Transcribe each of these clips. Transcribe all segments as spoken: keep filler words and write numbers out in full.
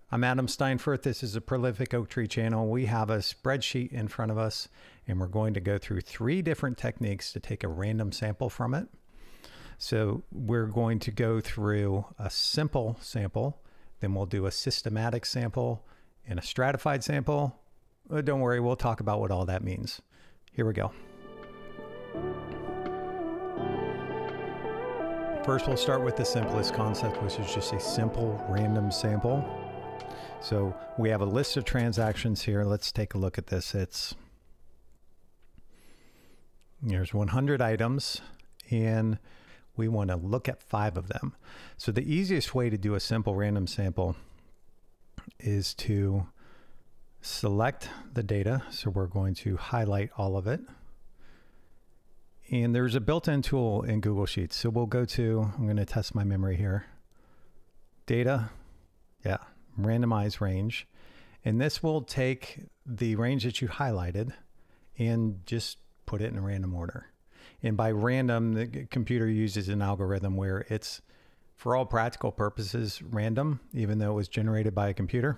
I'm Adam Steinfurth. This is a Prolific Oak Tree channel. We have a spreadsheet in front of us, and we're going to go through three different techniques to take a random sample from it. So we're going to go through a simple sample, then we'll do a systematic sample and a stratified sample. But don't worry, we'll talk about what all that means. Here we go. First, we'll start with the simplest concept, which is just a simple random sample. So we have a list of transactions here. Let's take a look at this. It's there's one hundred items, and we want to look at five of them. So the easiest way to do a simple random sample is to select the data. So we're going to highlight all of it. And there's a built-in tool in Google Sheets. So we'll go to, I'm going to test my memory here. Data, yeah, randomize range. And this will take the range that you highlighted and just put it in a random order. And by random, the computer uses an algorithm where it's, for all practical purposes, random, even though it was generated by a computer.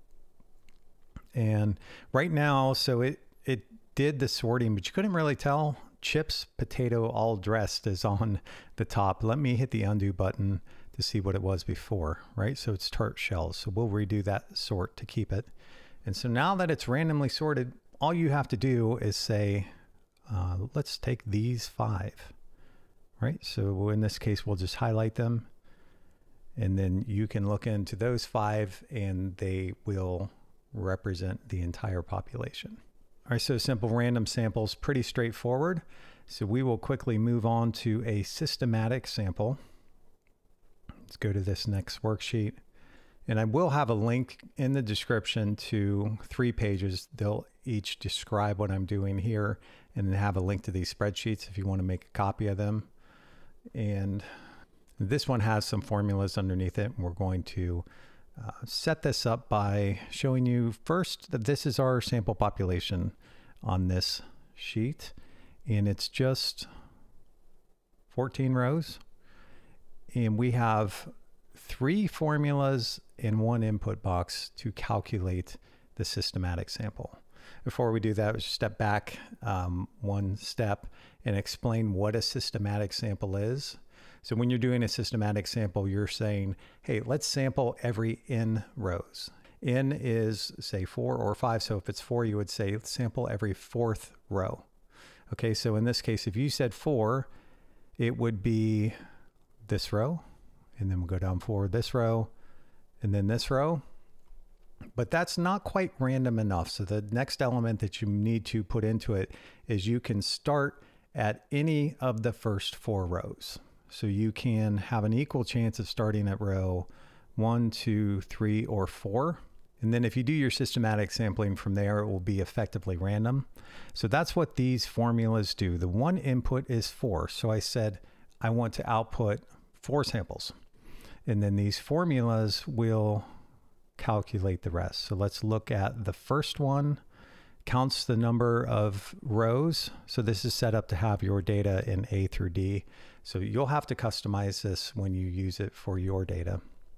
And right now, so it, it did the sorting, but you couldn't really tell. Chips, potato, all dressed is on the top. Let me hit the undo button to see what it was before, right? So it's tart shells. So we'll redo that sort to keep it. And so now that it's randomly sorted, all you have to do is say, uh, let's take these five, right? So in this case, we'll just highlight them. And then you can look into those five and they will represent the entire population. All right, so simple random samples, pretty straightforward. So we will quickly move on to a systematic sample. Let's go to this next worksheet. And I will have a link in the description to three pages. They'll each describe what I'm doing here and then have a link to these spreadsheets if you want to make a copy of them. And this one has some formulas underneath it. We're going to Uh, set this up by showing you first that this is our sample population on this sheet, and it's just fourteen rows, and we have three formulas in one input box to calculate the systematic sample. Before we do that, let's step back um, one step and explain what a systematic sample is. So when you're doing a systematic sample, you're saying, hey, let's sample every n rows. N is, say, four or five. So if it's four, you would say let's sample every fourth row. Okay, so in this case, if you said four, it would be this row. And then we'll go down four, this row, and then this row. But that's not quite random enough. So the next element that you need to put into it is you can start at any of the first four rows. So you can have an equal chance of starting at row one, two, three, or four. And then if you do your systematic sampling from there, it will be effectively random. So that's what these formulas do. The one input is four. So I said, I want to output four samples. And then these formulas will calculate the rest. So let's look at the first one. Counts the number of rows. So this is set up to have your data in A through D. So you'll have to customize this when you use it for your data.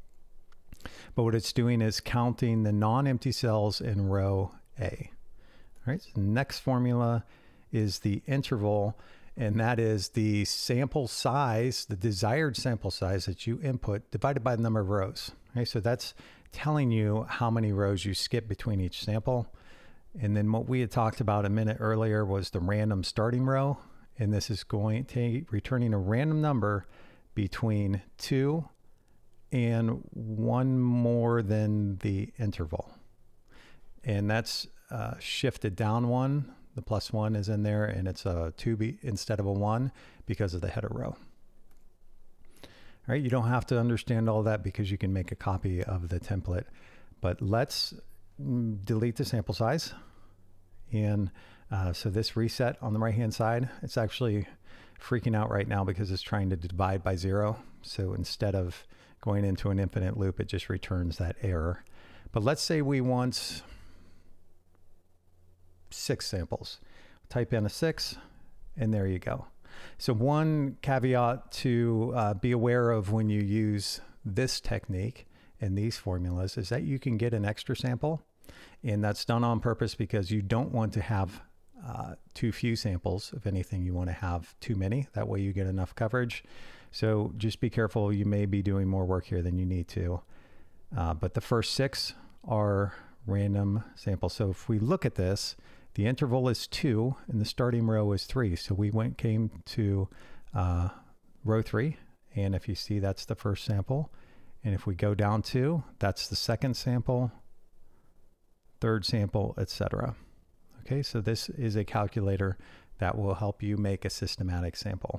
But what it's doing is counting the non-empty cells in row A. All right, so the next formula is the interval, and that is the sample size, the desired sample size that you input divided by the number of rows. Okay, so that's telling you how many rows you skip between each sample. And then what we had talked about a minute earlier was the random starting row. And this is going to returning a random number between two and one more than the interval. And that's uh, shifted down one. The plus one is in there, and it's a two B instead of a one because of the header row. All right, you don't have to understand all that because you can make a copy of the template. But let's delete the sample size. And uh, so this reset on the right hand side, it's actually freaking out right now because it's trying to divide by zero. So instead of going into an infinite loop, it just returns that error. But let's say we want six samples. Type in a six, and there you go. So one caveat to uh, be aware of when you use this technique in these formulas is that you can get an extra sample, and that's done on purpose because you don't want to have uh, too few samples. If anything, you want to have too many. That way you get enough coverage. So just be careful. You may be doing more work here than you need to. Uh, but the first six are random samples. So if we look at this, the interval is two and the starting row is three. So we went came to uh, row three. And if you see, that's the first sample. And if we go down two, that's the second sample, third sample, et cetera. Okay, so this is a calculator that will help you make a systematic sample.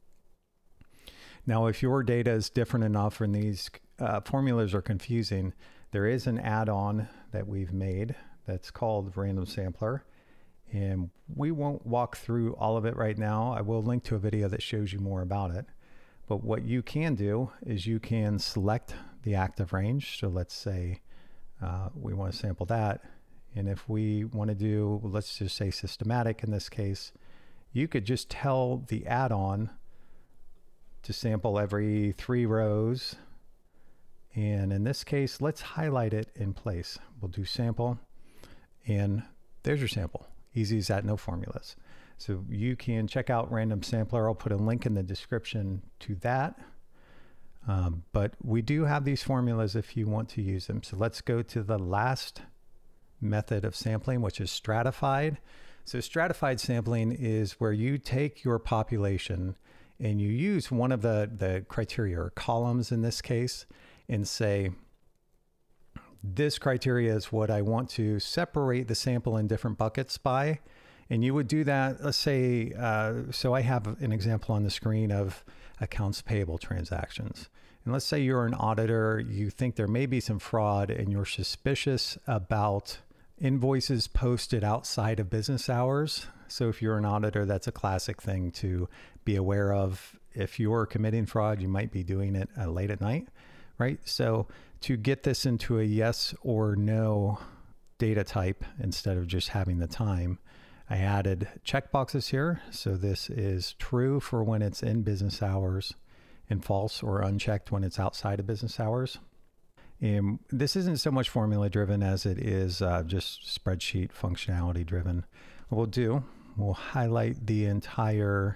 Now, if your data is different enough and these uh, formulas are confusing, there is an add-on that we've made that's called Random Sampler. And we won't walk through all of it right now. I will link to a video that shows you more about it. But what you can do is you can select the active range. So let's say uh, we want to sample that. And if we want to do, let's just say systematic in this case, you could just tell the add-on to sample every three rows. And in this case, let's highlight it in place. We'll do sample, and there's your sample. Easy as that, no formulas. So you can check out Random Sampler. I'll put a link in the description to that. Um, but we do have these formulas if you want to use them. So let's go to the last method of sampling, which is stratified. So stratified sampling is where you take your population and you use one of the, the criteria or columns in this case and say, this criteria is what I want to separate the sample in different buckets by. And you would do that, let's say, uh, so I have an example on the screen of accounts payable transactions. And let's say you're an auditor, you think there may be some fraud and you're suspicious about invoices posted outside of business hours. So if you're an auditor, that's a classic thing to be aware of. If you're committing fraud, you might be doing it uh, late at night, right? So to get this into a yes or no data type, instead of just having the time, I added checkboxes here. So this is true for when it's in business hours and false or unchecked when it's outside of business hours. And this isn't so much formula driven as it is uh, just spreadsheet functionality driven. What we'll do, we'll highlight the entire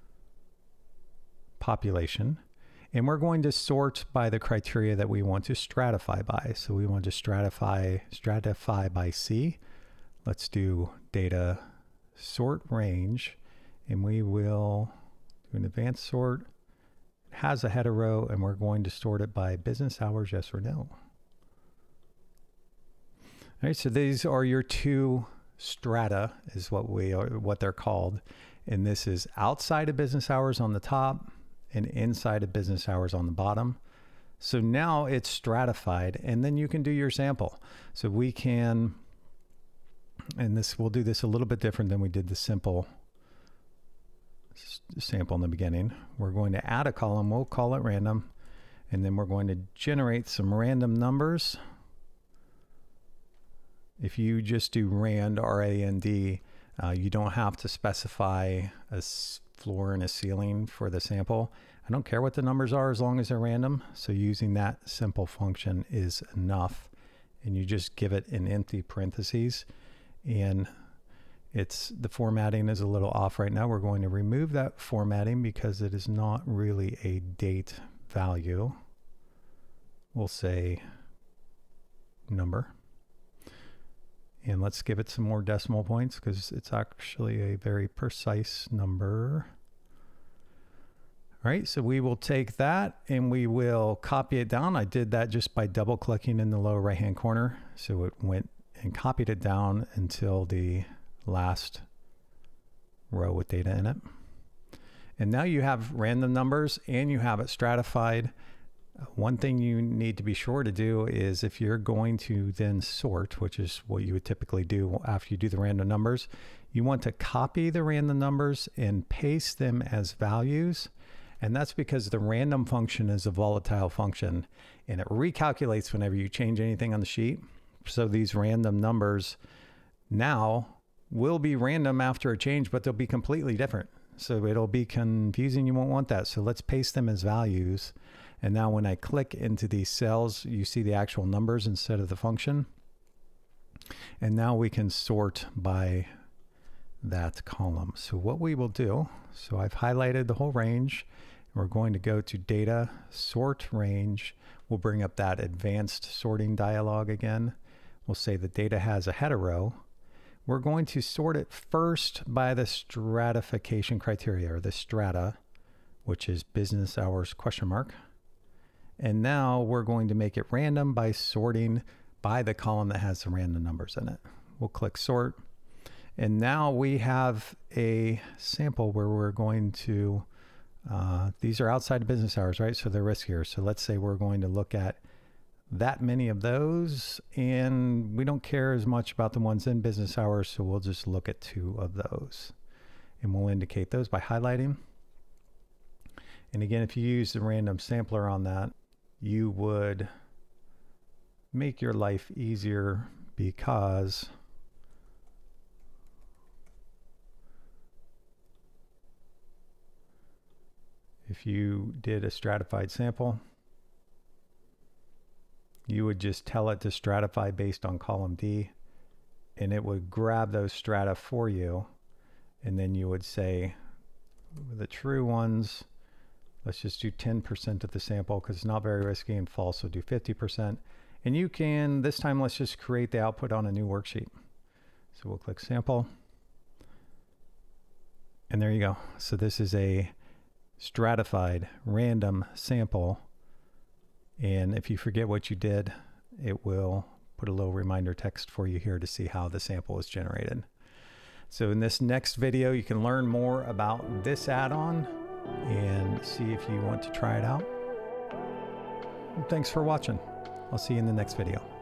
population, and we're going to sort by the criteria that we want to stratify by. So we want to stratify, stratify by C. Let's do data sort range, and we will do an advanced sort. It has a header row, and we're going to sort it by business hours, yes or no. All right, so these are your two strata, is what we are, what they're called, and this is outside of business hours on the top and inside of business hours on the bottom. So now it's stratified, and then you can do your sample. So we can, and this, we'll do this a little bit different than we did the simple sample in the beginning. We're going to add a column, we'll call it random, and then we're going to generate some random numbers. If you just do rand, R A N D, uh, you don't have to specify a floor and a ceiling for the sample. I don't care what the numbers are as long as they're random. So using that simple function is enough. And you just give it an empty parentheses. And it's, the formatting is a little off right now. We're going to remove that formatting because it is not really a date value. We'll say number. And let's give it some more decimal points because it's actually a very precise number. All right, so we will take that and we will copy it down. I did that just by double clicking in the lower right hand corner. So it went and copied it down until the last row with data in it. And now you have random numbers and you have it stratified. One thing you need to be sure to do is if you're going to then sort, which is what you would typically do after you do the random numbers, you want to copy the random numbers and paste them as values. And that's because the random function is a volatile function and it recalculates whenever you change anything on the sheet. So these random numbers now will be random after a change, but they'll be completely different. So it'll be confusing. You won't want that. So let's paste them as values. And now when I click into these cells, you see the actual numbers instead of the function. And now we can sort by that column. So what we will do, so I've highlighted the whole range. We're going to go to data, sort range. We'll bring up that advanced sorting dialog again. We'll say the data has a header row. We're going to sort it first by the stratification criteria, or the strata, which is business hours question mark. And now we're going to make it random by sorting by the column that has the random numbers in it. We'll click sort. And now we have a sample where we're going to, uh, these are outside of business hours, right? So they're riskier. So let's say we're going to look at that many of those, and we don't care as much about the ones in business hours, so we'll just look at two of those. And we'll indicate those by highlighting. And again, if you use the random sampler on that, you would make your life easier, because if you did a stratified sample, you would just tell it to stratify based on column D, and it would grab those strata for you. And then you would say the true ones, let's just do ten percent of the sample because it's not very risky, and false, so do fifty percent. And you can, this time, let's just create the output on a new worksheet. So we'll click sample. And there you go. So this is a stratified random sample. And if you forget what you did, it will put a little reminder text for you here to see how the sample is generated. So in this next video, you can learn more about this add-on and see if you want to try it out. Thanks for watching. I'll see you in the next video.